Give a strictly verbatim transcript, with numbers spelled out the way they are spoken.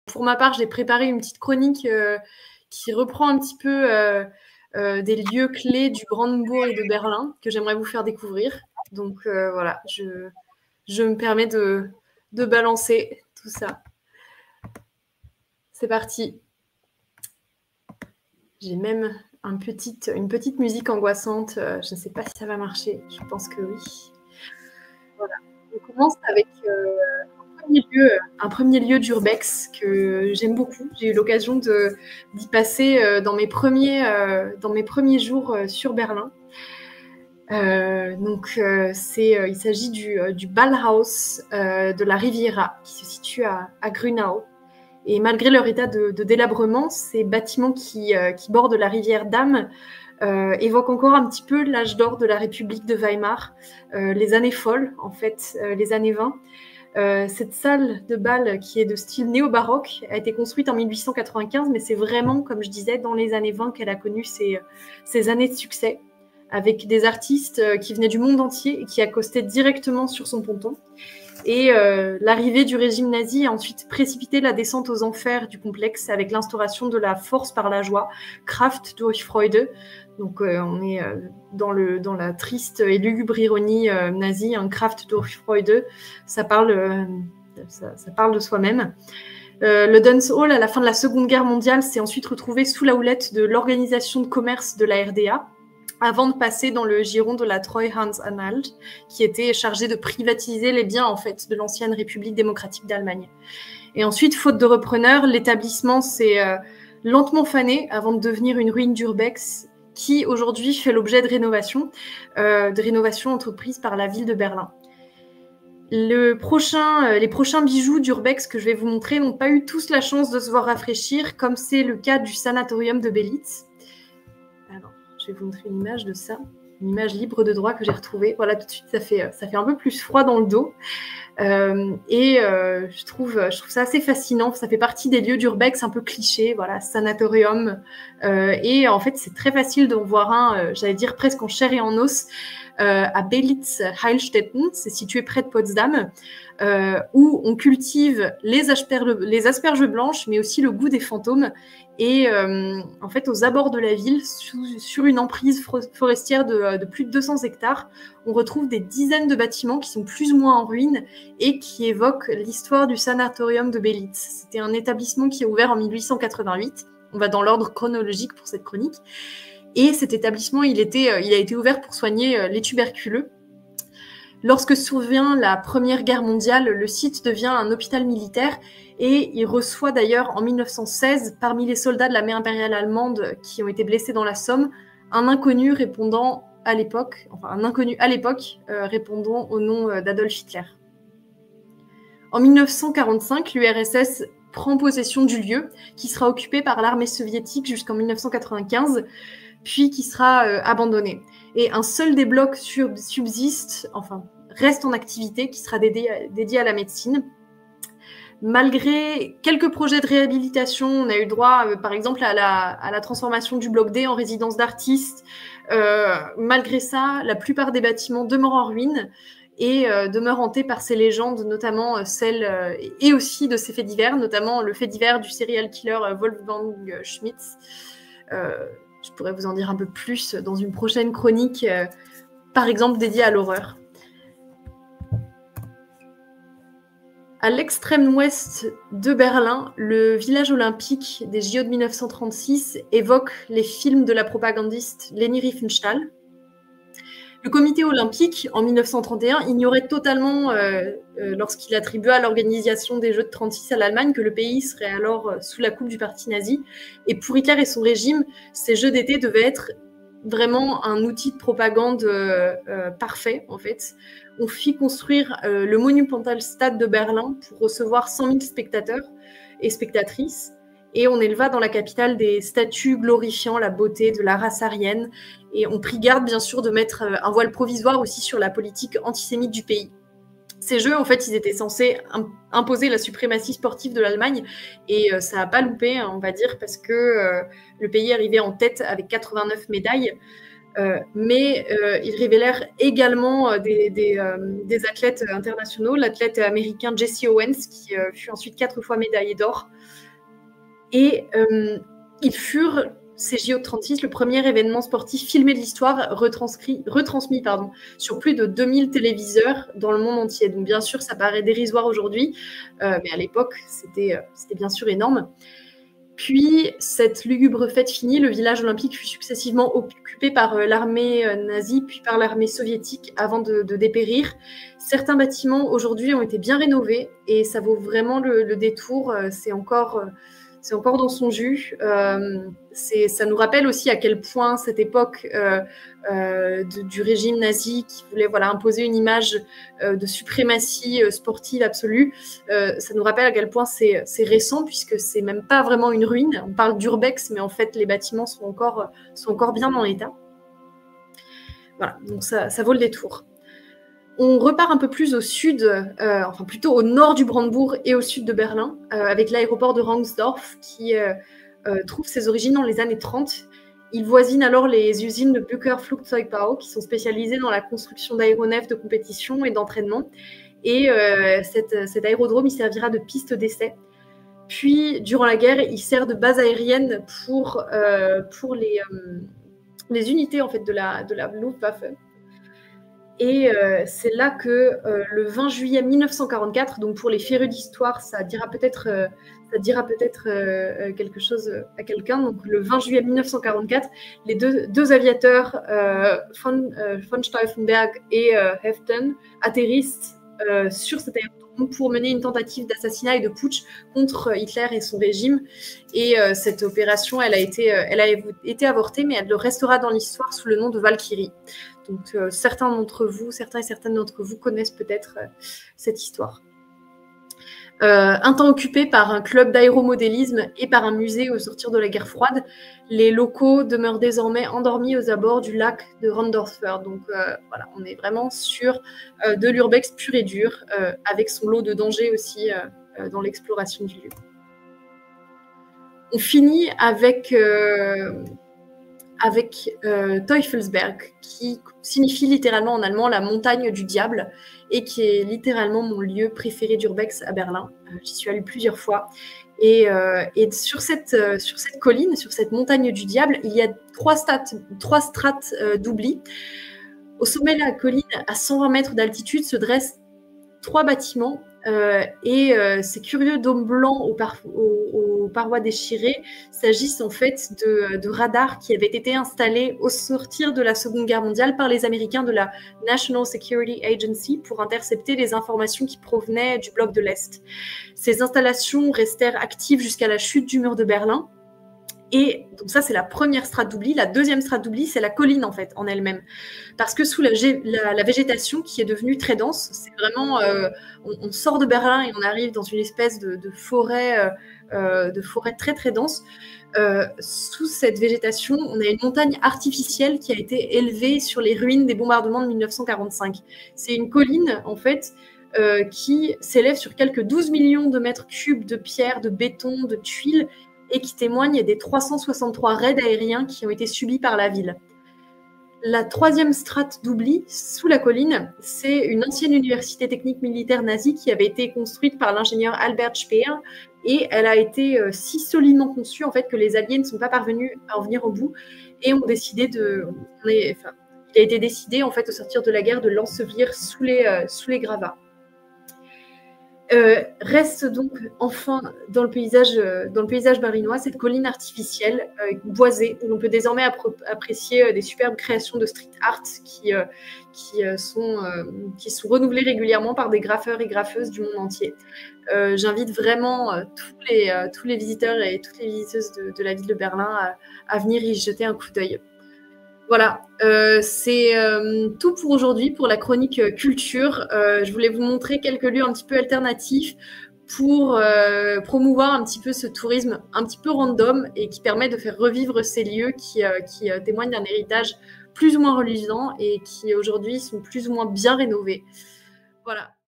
pour ma part, j'ai préparé une petite chronique euh, qui reprend un petit peu euh, euh, des lieux clés du Brandebourg et de Berlin que j'aimerais vous faire découvrir. Donc euh, voilà, je, je me permets de, de balancer tout ça. C'est parti. J'ai même un petit, une petite musique angoissante. Euh, je ne sais pas si ça va marcher. Je pense que oui. Voilà. On commence avec euh, un premier lieu, un premier lieu d'urbex que j'aime beaucoup. J'ai eu l'occasion de, d'y passer euh, dans, mes premiers, euh, dans mes premiers jours euh, sur Berlin. Euh, donc, euh, c'est, euh, il s'agit du, euh, du Ballhaus euh, de la Riviera qui se situe à, à Grünau. Et malgré leur état de, de délabrement, ces bâtiments qui, euh, qui bordent la rivière Dam euh, évoquent encore un petit peu l'âge d'or de la République de Weimar, euh, les années folles, en fait, euh, les années vingt. Euh, cette salle de bal, qui est de style néo-baroque, a été construite en mille huit cent quatre-vingt-quinze, mais c'est vraiment, comme je disais, dans les années vingt qu'elle a connu ses, ses années de succès, avec des artistes qui venaient du monde entier et qui accostaient directement sur son ponton. Et euh, l'arrivée du régime nazi a ensuite précipité la descente aux enfers du complexe avec l'instauration de la force par la joie, Kraft durch Freude. Donc euh, on est euh, dans, le, dans la triste et lugubre ironie euh, nazie, un Kraft durch Freude, ça parle, euh, ça, ça parle de soi-même. Euh, le Dance Hall, à la fin de la Seconde Guerre mondiale, s'est ensuite retrouvé sous la houlette de l'Organisation de commerce de la R D A, avant de passer dans le giron de la Treuhandanstalt, qui était chargée de privatiser les biens en fait de l'ancienne République démocratique d'Allemagne. Et ensuite, faute de repreneur, l'établissement s'est euh, lentement fané avant de devenir une ruine d'urbex qui aujourd'hui fait l'objet de rénovation, euh, de rénovation entreprise par la ville de Berlin. Le prochain, euh, les prochains bijoux d'urbex que je vais vous montrer n'ont pas eu tous la chance de se voir rafraîchir, comme c'est le cas du sanatorium de Belitz. Alors, je vais vous montrer une image de ça, une image libre de droit que j'ai retrouvée. Voilà, tout de suite, ça fait, ça fait un peu plus froid dans le dos. Euh, et euh, je, trouve, je trouve ça assez fascinant. Ça fait partie des lieux d'urbex un peu clichés, voilà, sanatorium. Euh, et en fait, c'est très facile d'en voir un, euh, j'allais dire presque en chair et en os, euh, à Belitz-Heilstätten, c'est situé près de Potsdam, euh, où on cultive les asperges, les asperges blanches, mais aussi le goût des fantômes. Et euh, en fait, aux abords de la ville, sous, sur une emprise forestière de, de plus de deux cents hectares, on retrouve des dizaines de bâtiments qui sont plus ou moins en ruine et qui évoquent l'histoire du sanatorium de Belitz. C'était un établissement qui est ouvert en mille huit cent quatre-vingt-huit. On va dans l'ordre chronologique pour cette chronique. Et cet établissement, il, était, il a été ouvert pour soigner les tuberculeux. Lorsque survient la Première Guerre mondiale, le site devient un hôpital militaire et il reçoit d'ailleurs en mille neuf cent seize, parmi les soldats de l'armée impériale allemande qui ont été blessés dans la Somme, un inconnu répondant à l'époque, enfin un inconnu à l'époque euh, répondant au nom d'Adolf Hitler. En mille neuf cent quarante-cinq, l'U R S S prend possession du lieu qui sera occupé par l'armée soviétique jusqu'en mille neuf cent quatre-vingt-quinze, puis qui sera euh, abandonné. Et un seul des blocs subsiste, enfin reste en activité, qui sera dédié à, dédié à la médecine. Malgré quelques projets de réhabilitation, on a eu droit, euh, par exemple, à la, à la transformation du bloc D en résidence d'artistes. Euh, malgré ça, la plupart des bâtiments demeurent en ruine et euh, demeurent hantés par ces légendes, notamment euh, celles, euh, et aussi de ces faits divers, notamment le fait divers du serial killer euh, Wolfgang Schmitz. Euh, je pourrais vous en dire un peu plus dans une prochaine chronique, euh, par exemple dédiée à l'horreur. À l'extrême ouest de Berlin, le village olympique des J O de mille neuf cent trente-six évoque les films de la propagandiste Leni Riefenstahl. Le comité olympique, en mille neuf cent trente et un, ignorait totalement, euh, euh, lorsqu'il attribua l'organisation des Jeux de trente-six à l'Allemagne, que le pays serait alors euh, sous la coupe du parti nazi. Et pour Hitler et son régime, ces Jeux d'été devaient être vraiment un outil de propagande euh, euh, parfait, en fait. On fit construire euh, le Monumentalstad de Berlin pour recevoir cent mille spectateurs et spectatrices. Et on éleva dans la capitale des statues glorifiant la beauté de la race aryenne. Et on prit garde, bien sûr, de mettre un voile provisoire aussi sur la politique antisémite du pays. Ces Jeux, en fait, ils étaient censés imposer la suprématie sportive de l'Allemagne. Et euh, ça n'a pas loupé, hein, on va dire, parce que euh, le pays arrivait en tête avec quatre-vingt-neuf médailles. Euh, mais euh, ils révélèrent également des, des, euh, des athlètes internationaux, l'athlète américain Jesse Owens, qui euh, fut ensuite quatre fois médaillé d'or. Et euh, ils furent, ces J O de trente-six, le premier événement sportif filmé de l'histoire, retranscrit, retransmis pardon, sur plus de deux mille téléviseurs dans le monde entier. Donc bien sûr, ça paraît dérisoire aujourd'hui, euh, mais à l'époque, c'était euh, c'était bien sûr énorme. Puis, cette lugubre fête finie, le village olympique fut successivement occupé par euh, l'armée euh, nazie, puis par l'armée soviétique, avant de, de dépérir. Certains bâtiments, aujourd'hui, ont été bien rénovés, et ça vaut vraiment le, le détour. Euh, c'est encore... Euh, c'est encore dans son jus. Euh, ça nous rappelle aussi à quel point cette époque euh, euh, de, du régime nazi qui voulait voilà, imposer une image euh, de suprématie euh, sportive absolue, euh, ça nous rappelle à quel point c'est récent, puisque c'est même pas vraiment une ruine. On parle d'urbex, mais en fait, les bâtiments sont encore, sont encore bien dans l'état. Voilà, donc ça, ça vaut le détour. On repart un peu plus au sud, euh, enfin plutôt au nord du Brandebourg et au sud de Berlin, euh, avec l'aéroport de Rangsdorf qui euh, euh, trouve ses origines dans les années trente. Il voisine alors les usines de Bücker Flugzeugbau qui sont spécialisées dans la construction d'aéronefs de compétition et d'entraînement. Et euh, cette, cet aérodrome, il servira de piste d'essai. Puis, durant la guerre, il sert de base aérienne pour, euh, pour les, euh, les unités en fait, de la, de la Luftwaffe. Et euh, c'est là que euh, le vingt juillet mille neuf cent quarante-quatre, donc pour les férus d'histoire, ça dira peut-être euh, ça dira peut-être euh, quelque chose à quelqu'un. Donc le vingt juillet mille neuf cent quarante-quatre, les deux, deux aviateurs, euh, von, euh, von Stauffenberg et euh, Heften, atterrissent euh, sur cet aérodrome pour mener une tentative d'assassinat et de putsch contre Hitler et son régime. Et euh, cette opération, elle a été, euh, elle a été avortée, mais elle restera dans l'histoire sous le nom de Valkyrie. Donc, euh, certains d'entre vous, certains et certaines d'entre vous connaissent peut-être euh, cette histoire. Euh, un temps occupé par un club d'aéromodélisme et par un musée au sortir de la guerre froide, les locaux demeurent désormais endormis aux abords du lac de Randorfer. Donc, euh, voilà, on est vraiment sur euh, de l'urbex pur et dur, euh, avec son lot de dangers aussi euh, dans l'exploration du lieu. On finit avec... Euh, avec euh, Teufelsberg, qui signifie littéralement en allemand la montagne du diable, et qui est littéralement mon lieu préféré d'urbex à Berlin. Euh, J'y suis allée plusieurs fois. Et, euh, et sur, cette, euh, sur cette colline, sur cette montagne du diable, il y a trois strates, trois strates euh, d'oubli. Au sommet de la colline, à cent vingt mètres d'altitude, se dressent trois bâtiments. Euh, et euh, ces curieux dômes blancs aux, par aux, aux parois déchirées s'agissent en fait de, de radars qui avaient été installés au sortir de la Seconde Guerre mondiale par les Américains de la National Security Agency pour intercepter les informations qui provenaient du bloc de l'Est. Ces installations restèrent actives jusqu'à la chute du mur de Berlin. Et donc ça, c'est la première strate d'oubli. La deuxième strate d'oubli, c'est la colline en fait, en elle-même. Parce que sous la, la, la végétation qui est devenue très dense, c'est vraiment... Euh, on, on sort de Berlin et on arrive dans une espèce de, de, forêt, euh, de forêt très très dense. Euh, sous cette végétation, on a une montagne artificielle qui a été élevée sur les ruines des bombardements de mille neuf cent quarante-cinq. C'est une colline, en fait, euh, qui s'élève sur quelques douze millions de mètres cubes de pierre, de béton, de tuiles, et qui témoigne des trois cent soixante-trois raids aériens qui ont été subis par la ville. La troisième strate d'oubli, sous la colline, c'est une ancienne université technique militaire nazie qui avait été construite par l'ingénieur Albert Speer, et elle a été euh, si solidement conçue en fait, que les Alliés ne sont pas parvenus à en venir au bout, et ont décidé de... Enfin, il a été décidé, en fait, au sortir de la guerre, de l'ensevelir sous les, euh, sous les gravats. Euh, reste donc enfin dans le paysage, euh, dans le paysage berlinois cette colline artificielle euh, boisée où l'on peut désormais apprécier euh, des superbes créations de street art qui, euh, qui, euh, sont, euh, qui sont renouvelées régulièrement par des graffeurs et graffeuses du monde entier. Euh, J'invite vraiment euh, tous, les, euh, tous les visiteurs et toutes les visiteuses de, de la ville de Berlin à, à venir y jeter un coup d'œil. Voilà, euh, c'est euh, tout pour aujourd'hui, pour la chronique euh, culture. Euh, je voulais vous montrer quelques lieux un petit peu alternatifs pour euh, promouvoir un petit peu ce tourisme un petit peu random et qui permet de faire revivre ces lieux qui, euh, qui euh, témoignent d'un héritage plus ou moins reluisant et qui aujourd'hui sont plus ou moins bien rénovés. Voilà.